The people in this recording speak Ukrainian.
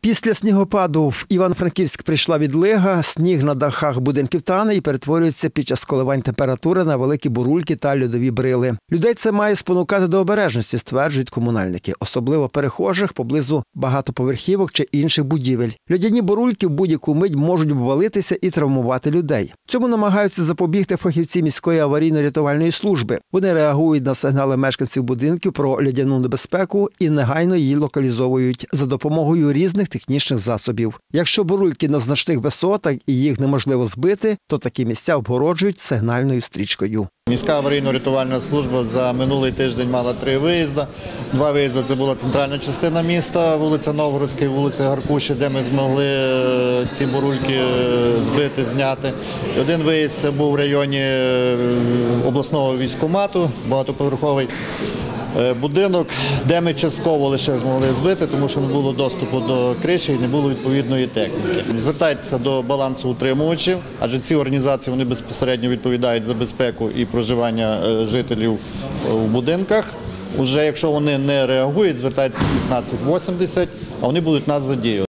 Після снігопаду в Івано-Франківськ прийшла відлига, сніг на дахах будинків тане і перетворюється під час коливань температури на великі бурульки та льодові брили. Людей це має спонукати до обережності, стверджують комунальники, особливо перехожих поблизу багатоповерхівок чи інших будівель. Льодяні бурульки в будь-яку мить можуть обвалитися і травмувати людей. Цьому намагаються запобігти фахівці міської аварійно-рятувальної служби. Вони реагують на сигнали мешканців будинків про льодяну небезпеку і негайно її локалізовують за допомогою різних технічних засобів. Якщо бурульки на значних висотах і їх неможливо збити, то такі місця обгороджують сигнальною стрічкою. Міська аварійно-рятувальна служба за минулий тиждень мала 3 виїзди. 2 виїзди – це була центральна частина міста, вулиця Новгородська і вулиця Гаркуші, де ми змогли ці бурульки збити, зняти. І 1 виїзд – це був в районі обласного військкомату, багатоповерховий будинок, де ми частково лише змогли збити, тому що не було доступу до криші і не було відповідної техніки. Звертайтеся до балансоутримувачів, адже ці організації вони безпосередньо відповідають за безпеку і проживання жителів у будинках. Уже якщо вони не реагують, звертайтеся 1580, а вони будуть нас задіювати.